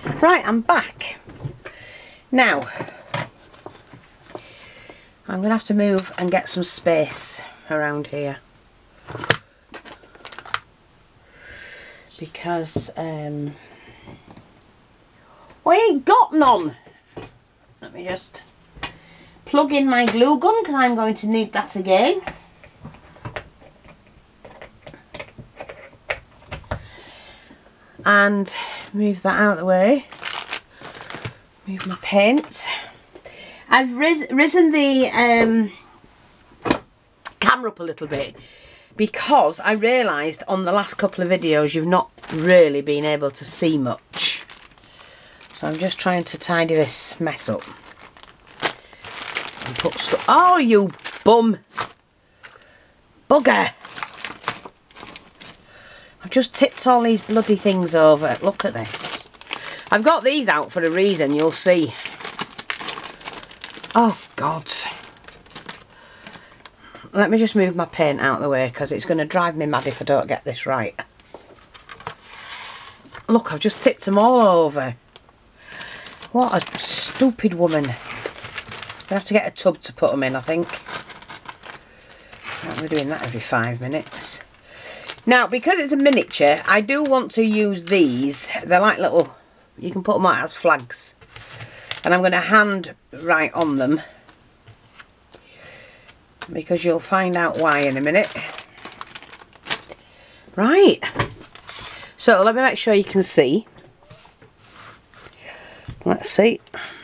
Right, I'm back. Now, I'm going to have to move and get some space around here. Because, I ain't got none. Let me just plug in my glue gun because I'm going to need that again. And move that out of the way. Move my paint. I've risen the camera up a little bit because I realised on the last couple of videos you've not really been able to see much. So I'm just trying to tidy this mess up. And put stuff. Oh, you bum! Bugger! I've just tipped all these bloody things over. Look at this. I've got these out for a reason, you'll see. Oh, God. Let me just move my paint out of the way because it's going to drive me mad if I don't get this right. Look, I've just tipped them all over. What a stupid woman. I have to get a tub to put them in, I think. We're doing that every 5 minutes. Now, because it's a miniature, I do want to use these. They're like little, you can put them out as flags. And I'm going to hand write on them. Because you'll find out why in a minute. Right. So, let me make sure you can see. Let's see.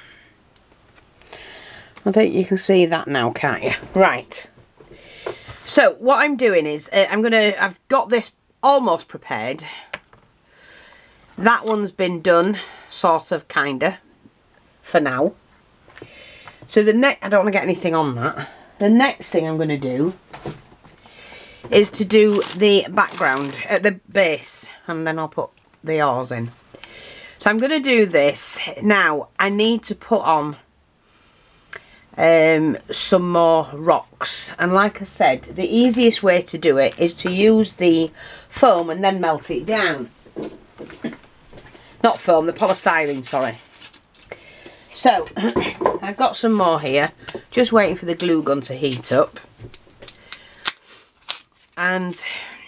I think you can see that now, can't you? Right. So what I'm doing is I've got this almost prepared. That one's been done, sort of, kinda, for now. So the next, I don't want to get anything on that. The next thing I'm going to do is to do the background at the base, and then I'll put the oars in. So I'm going to do this. Now I need to put on some more rocks, and like I said, the easiest way to do it is to use the foam and then melt it down. Not foam, the polystyrene, sorry. So I've got some more here, just waiting for the glue gun to heat up, and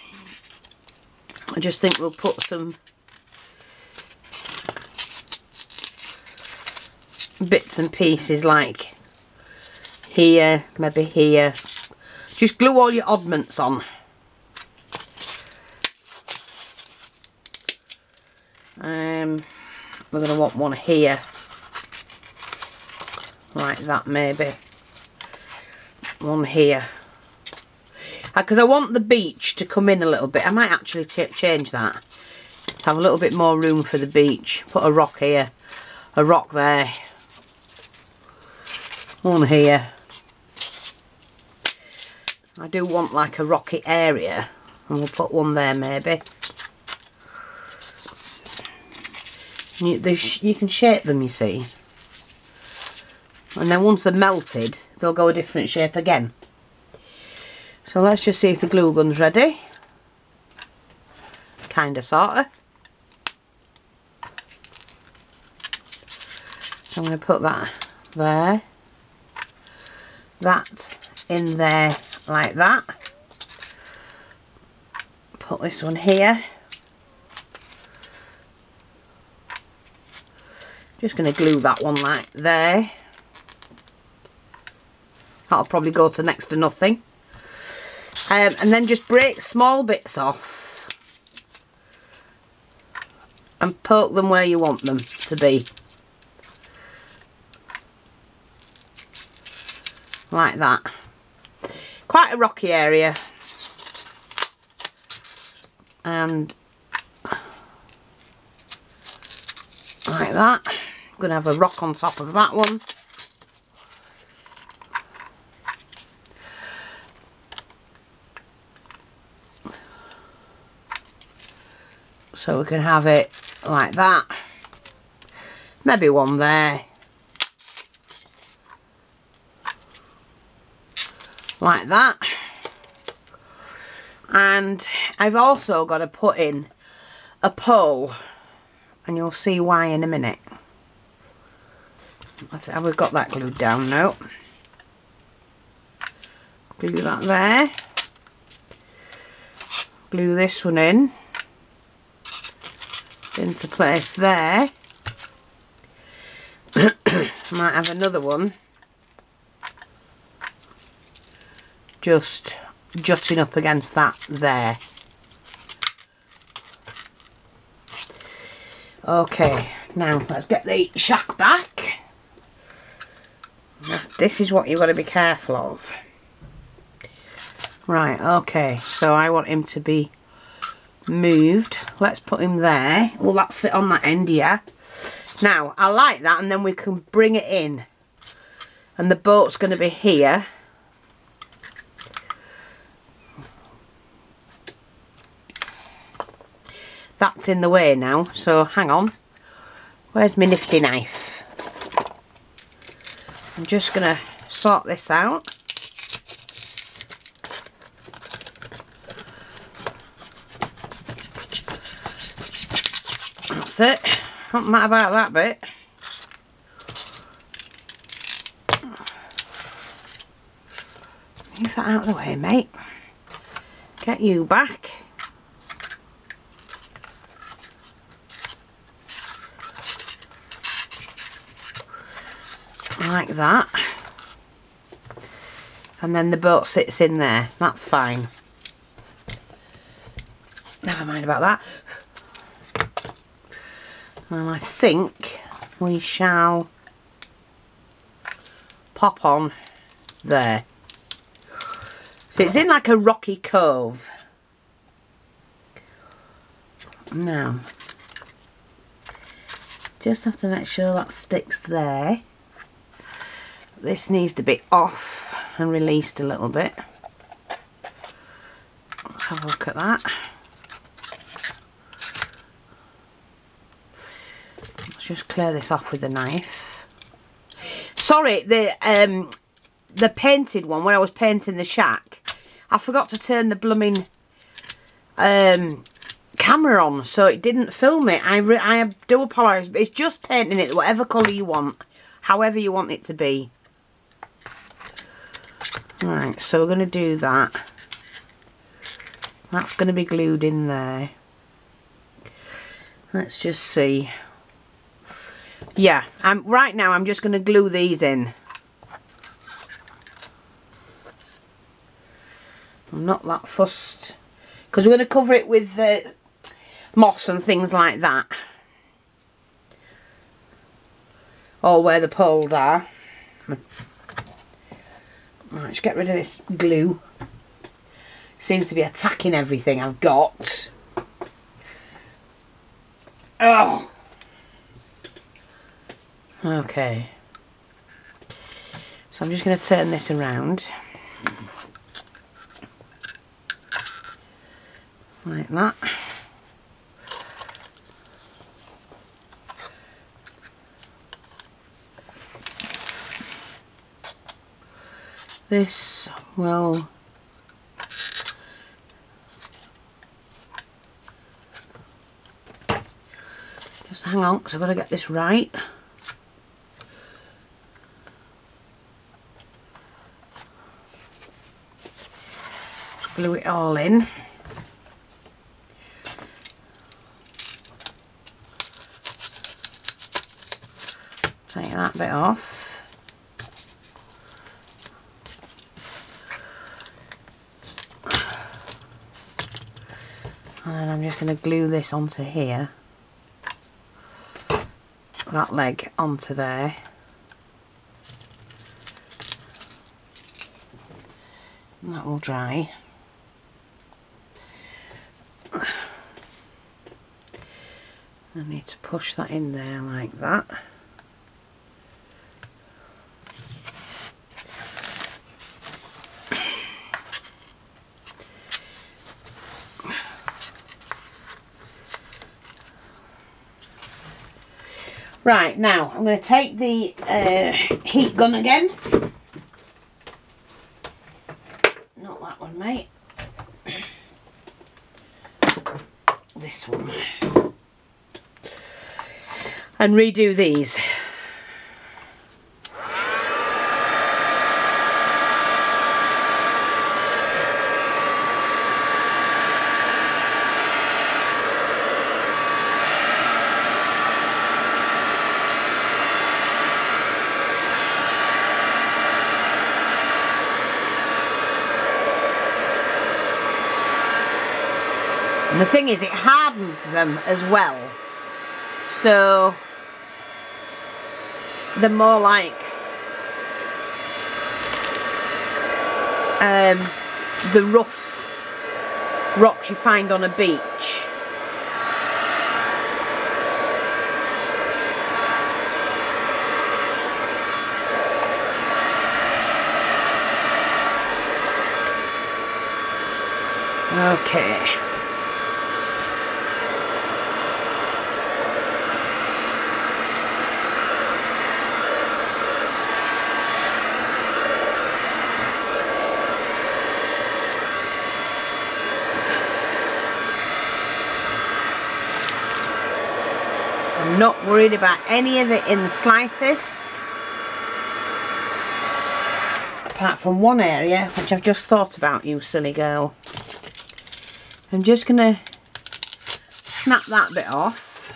I just think we'll put some bits and pieces like here, maybe here. Just glue all your oddments on. We're going to want one here. Like that maybe. One here. Because I want the beach to come in a little bit. I might actually change that. To have a little bit more room for the beach. Put a rock here. A rock there. One here. I do want like a rocky area, and we'll put one there maybe. You can shape them, you see, and then once they're melted they'll go a different shape again. So let's just see if the glue gun's ready. Kinda, sorta. I'm going to put that there, that in there like that. Put this one here. Just going to glue that one like there. That'll probably go to next to nothing. And then just break small bits off and poke them where you want them to be. Like that. Quite a rocky area, and like that. I'm going to have a rock on top of that one. So we can have it like that. Maybe one there. Like that. And I've also got to put in a pole and you'll see why in a minute. Have we got that glued down? No. Glue that there. Glue this one in. Into place there. Might have another one just jutting up against that there. Okay, now let's get the shack back. This is what you've got to be careful of. Right, okay, so I want him to be moved. Let's put him there. Will that fit on that end here? Now, I like that, and then we can bring it in. And the boat's going to be here. That's in the way now, so hang on. Where's my nifty knife? I'm just going to sort this out. That's it. Don't matter about that bit. Move that out of the way, mate. Get you back. Like that. And then the boat sits in there. That's fine. Never mind about that. And I think we shall pop on there. So it's in like a rocky cove. Now, just have to make sure that sticks there. This needs to be off and released a little bit. Let's have a look at that. Let's just clear this off with the knife. Sorry, the painted one, when I was painting the shack, I forgot to turn the blooming camera on, so it didn't film it. I do apologise, but it's just painting it whatever colour you want, however you want it to be. Right, so we're going to do that. That's going to be glued in there. Let's just see. Yeah, right now I'm just going to glue these in. I'm not that fussed, because we're going to cover it with moss and things like that. Or where the poles are. Right, let's get rid of this glue. Seems to be attacking everything I've got. Oh. Okay. So I'm just going to turn this around. Like that. This will just hang on, because I've got to get this right. Just glue it all in. Take that bit off. And I'm just going to glue this onto here. That leg onto there. And that will dry. I need to push that in there like that. Right, now I'm going to take the heat gun again. Not that one, mate. This one. and redo these. And the thing is, it hardens them as well, so they're more like the rough rocks you find on a beach. Okay. I'm not worried about any of it in the slightest, apart from one area which I've just thought about, you silly girl. I'm just going to snap that bit off.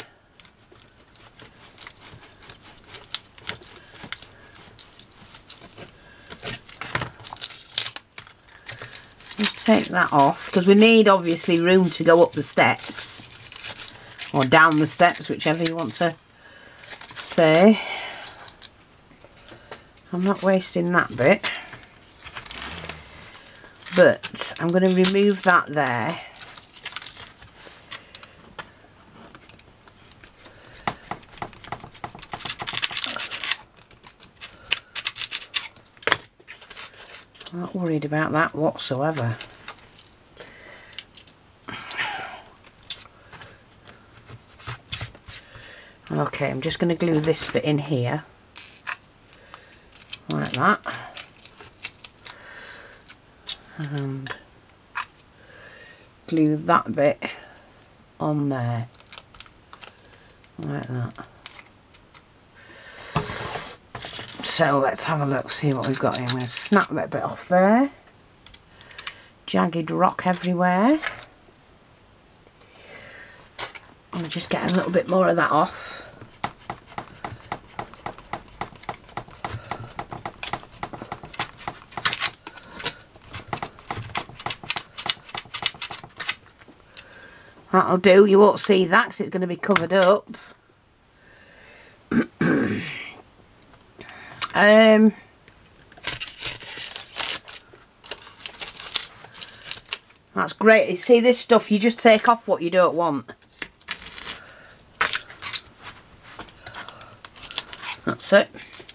Just take that off, because we need obviously room to go up the steps. Or down the steps, whichever you want to say. I'm not wasting that bit. But I'm going to remove that there. I'm not worried about that whatsoever. Okay, I'm just going to glue this bit in here, like that, and glue that bit on there, like that. So let's have a look, see what we've got here. I'm going to snap that bit off there. Jagged rock everywhere. I'm going to just get a little bit more of that off. That'll do, you won't see that because it's going to be covered up. That's great. You see, this stuff, you just take off what you don't want. That's it.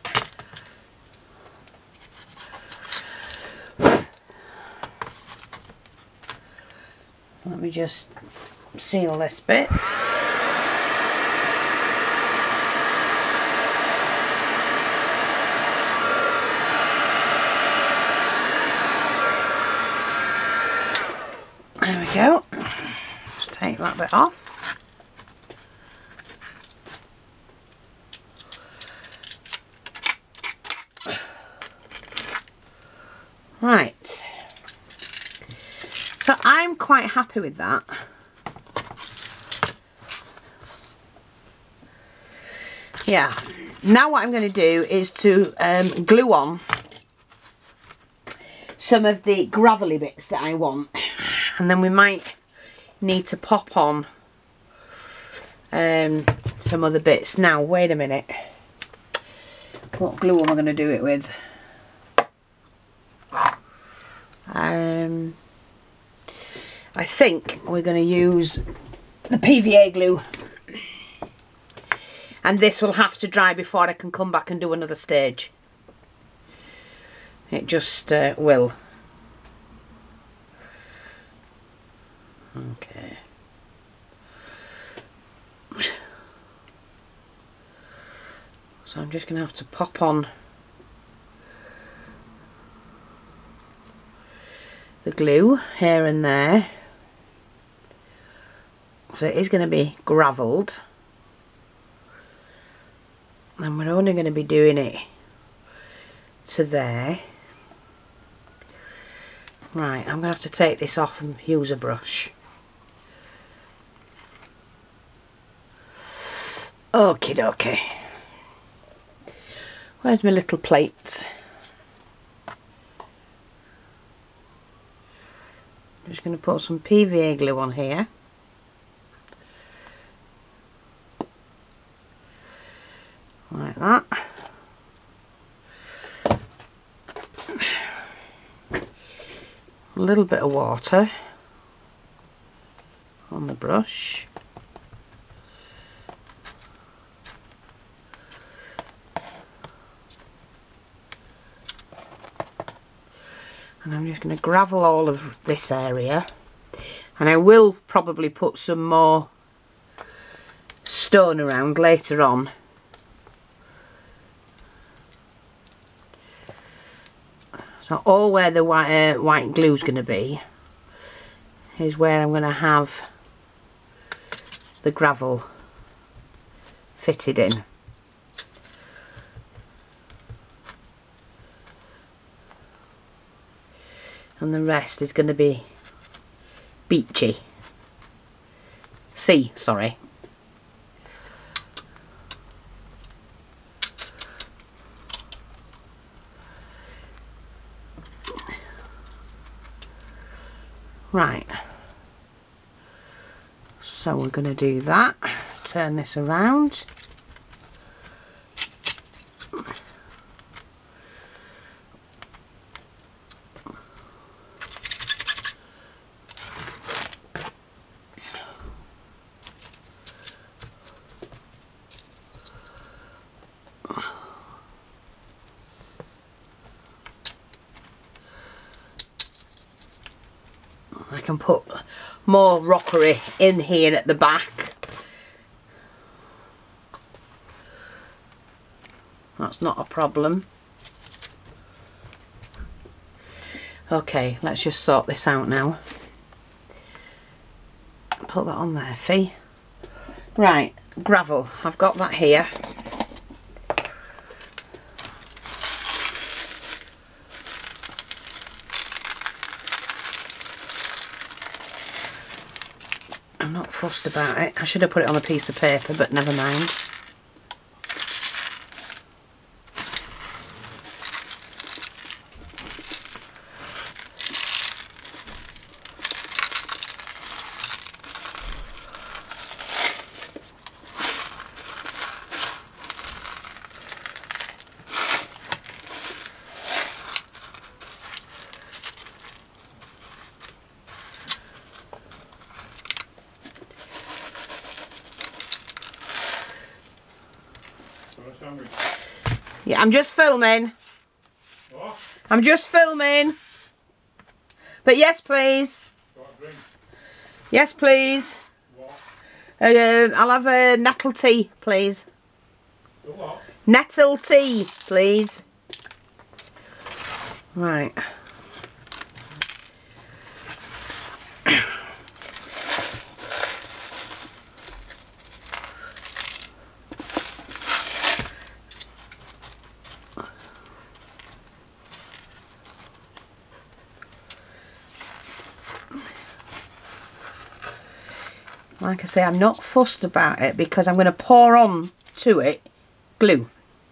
Let me just seal this bit. There we go. Just take that bit off. Right. So I'm quite happy with that. Yeah. Now what I'm going to do is to glue on some of the gravelly bits that I want. And then we might need to pop on some other bits. Now, wait a minute. What glue am I going to do it with? I think we're going to use the PVA glue. And this will have to dry before I can come back and do another stage. It just will. Okay. So I'm just going to have to pop on the glue here and there. So it is going to be gravelled. And we're only going to be doing it to there. Right, I'm going to have to take this off and use a brush. Okie dokie. Where's my little plate? I'm just going to put some PVA glue on here. Like that. A little bit of water on the brush. And I'm just going to gravel all of this area, and I will probably put some more stone around later on. So all where the white glue is going to be is where I'm going to have the gravel fitted in. And the rest is going to be beachy. Sorry. Right. So we're going to do that. Turn this around. I can put more rockery in here at the back. That's not a problem. Okay, let's just sort this out now. Put that on there, Fee. Right, gravel. I've got that here. I'm not fussed about it. I should have put it on a piece of paper, but never mind. Yeah, I'm just filming. What? I'm just filming. But yes, please. Yes, please. What? I'll have a nettle tea, please. What? Nettle tea, please. Right. Like I say, I'm not fussed about it because I'm going to pour on to it glue.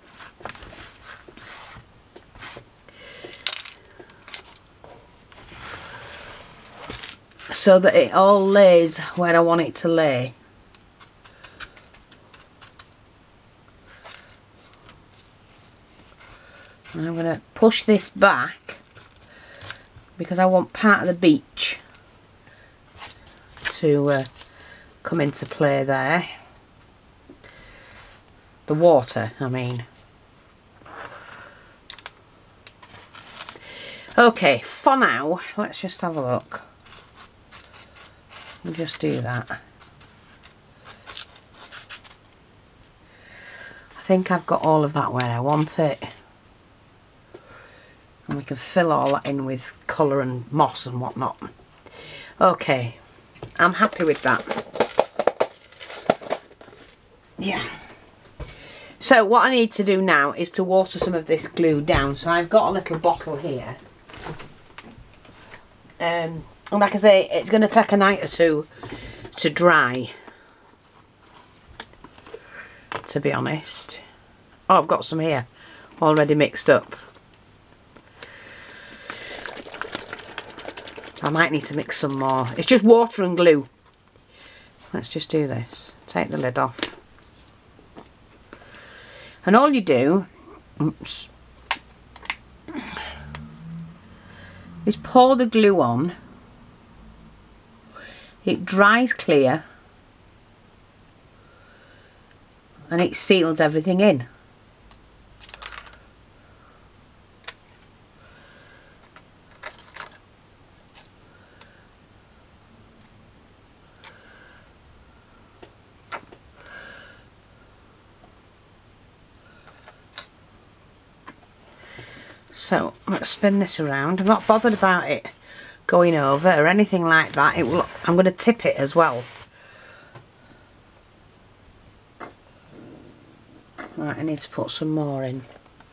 So that it all lays where I want it to lay. And I'm going to push this back because I want part of the beach to come into play there. The water, I mean. Okay, for now, let's just have a look. We'll just do that. I think I've got all of that where I want it. And we can fill all that in with colour and moss and whatnot. Okay, I'm happy with that. Yeah. So what I need to do now is to water some of this glue down. So I've got a little bottle here. And like I say, it's going to take a night or two to dry, to be honest. Oh, I've got some here already mixed up. I might need to mix some more. It's just water and glue. Let's just do this. Take the lid off. And all you do, oops, is pour the glue on. It dries clear. And it seals everything in. So let's spin this around. I'm not bothered about it going over or anything like that. It will. I'm going to tip it as well. Right, I need to put some more in.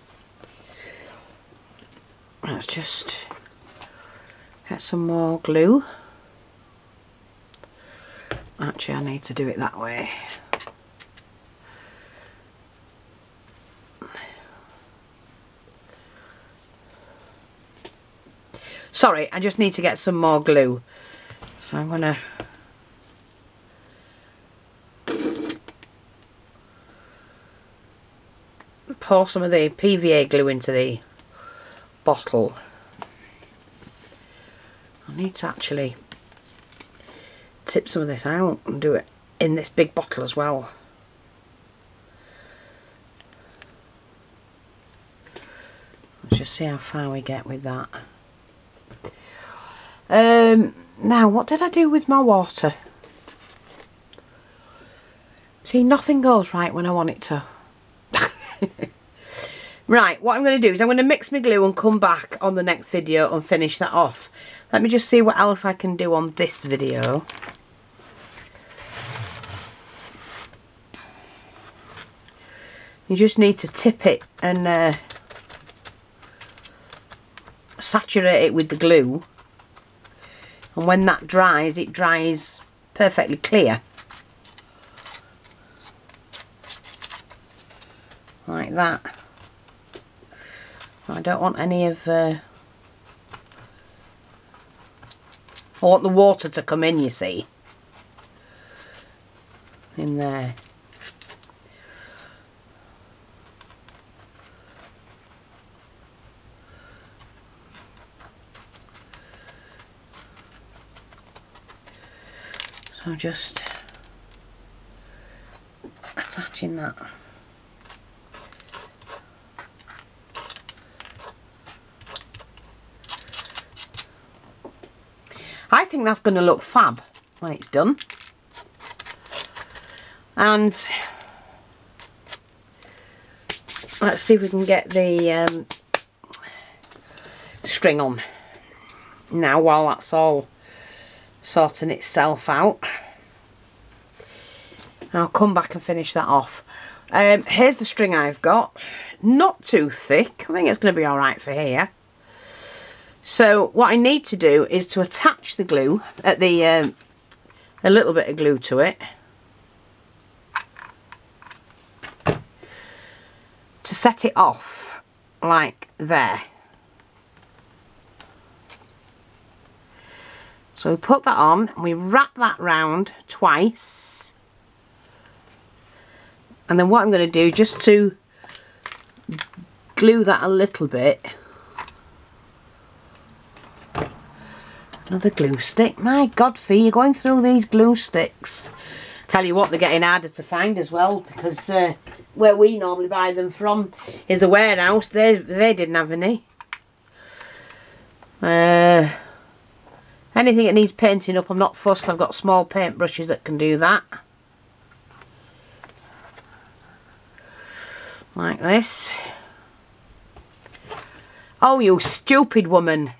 Let's just get some more glue. Actually, I need to do it that way. Sorry, I just need to get some more glue. So I'm going to pour some of the PVA glue into the bottle. I need to actually tip some of this out and do it in this big bottle as well. Let's just see how far we get with that. Now, what did I do with my water? See, nothing goes right when I want it to. Right, what I'm going to do is I'm going to mix my glue and come back on the next video and finish that off. Let me just see what else I can do on this video. You just need to tip it and saturate it with the glue. And when that dries, it dries perfectly clear. Like that. I don't want any of... I want the water to come in, you see. In there. So just attaching that. I think that's going to look fab when it's done. And let's see if we can get the string on now while that's all sorting itself out. I'll come back and finish that off. Here's the string I've got. Not too thick. I think it's going to be alright for here. So what I need to do is to attach the glue at the a little bit of glue to it to set it off like there. So we put that on and we wrap that round twice, and then what I'm going to do, just to glue that a little bit, another glue stick. My God, Fee, you're going through these glue sticks. Tell you what, they're getting harder to find as well, because where we normally buy them from is a warehouse. They didn't have any. Anything that needs painting up, I'm not fussed. I've got small paint brushes that can do that. Like this. Oh, you stupid woman.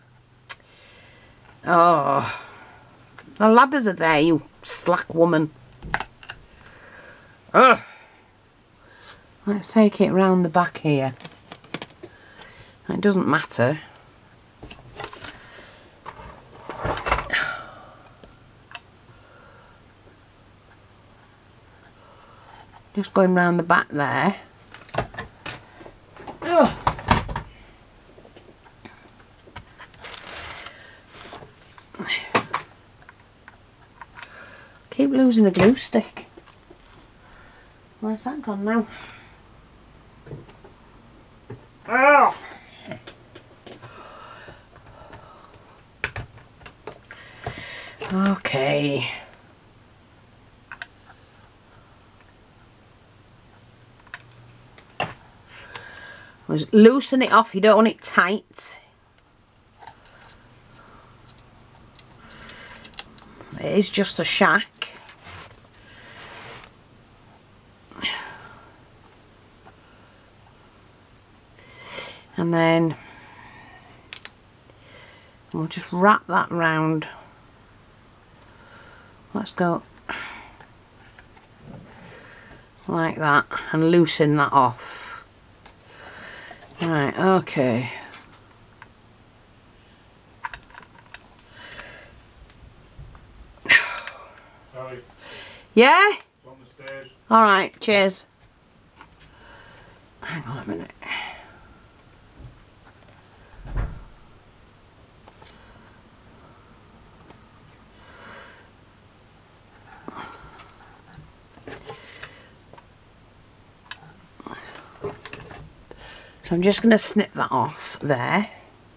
Oh, the ladders are there, you slack woman. Ugh. Let's take it round the back here. It doesn't matter. Just going round the back there. Ugh. Keep losing the glue stick. Where's that gone now? Oh. Okay. Just loosen it off, you don't want it tight. It is just a shack. And then we'll just wrap that round. Let's go like that and loosen that off. Right, okay. Sorry. Yeah? It's on the stairs. Alright, cheers. Hang on a minute. So I'm just going to snip that off there.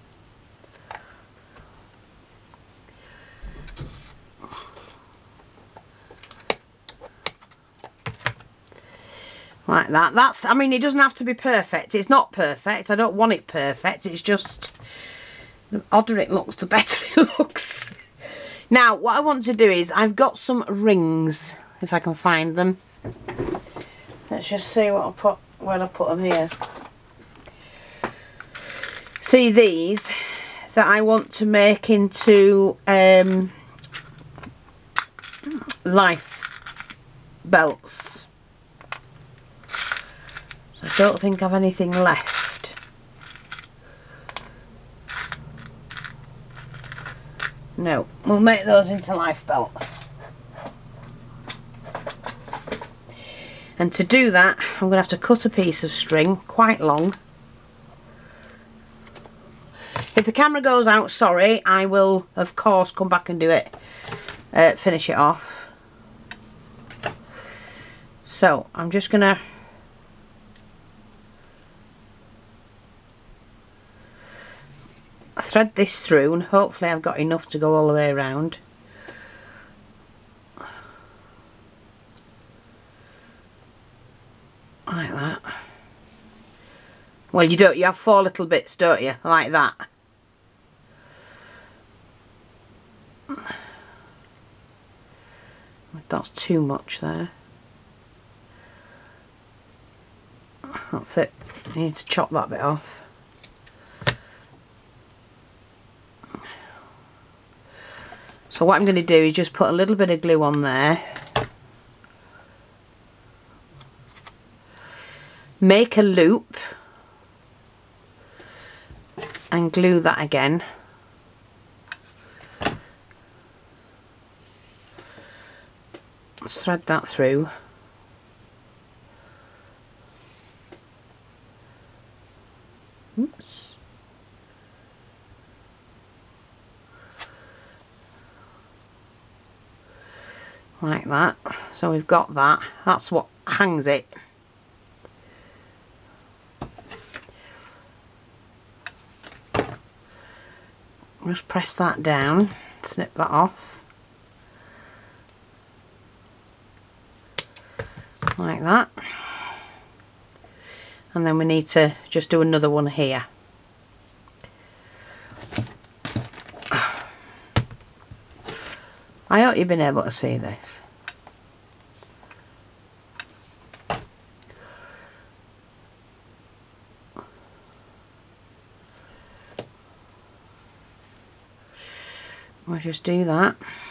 Like that. That's, I mean, it doesn't have to be perfect. It's not perfect. I don't want it perfect. It's just, the odder it looks, the better it looks. Now, what I want to do is, I've got some rings, if I can find them. Let's just see what I'll put, where I put them here. See these that I want to make into life belts. So I don't think I've anything left. No, we'll make those into life belts. And to do that, I'm going to have to cut a piece of string, quite long. If the camera goes out, sorry, I will, of course, come back and do it, finish it off. So, I'm just going to thread this through, and hopefully I've got enough to go all the way around. Like that. Well, you have 4 little bits, don't you? Like that. That's too much there. That's it. I need to chop that bit off. So what I'm going to do is just put a little bit of glue on there. Make a loop. And glue that again. Let's thread that through. Oops. Like that. So we've got that. That's what hangs it. Just press that down, snip that off. Like that. And then we need to just do another one here. I hope you've been able to see this. We'll just do that.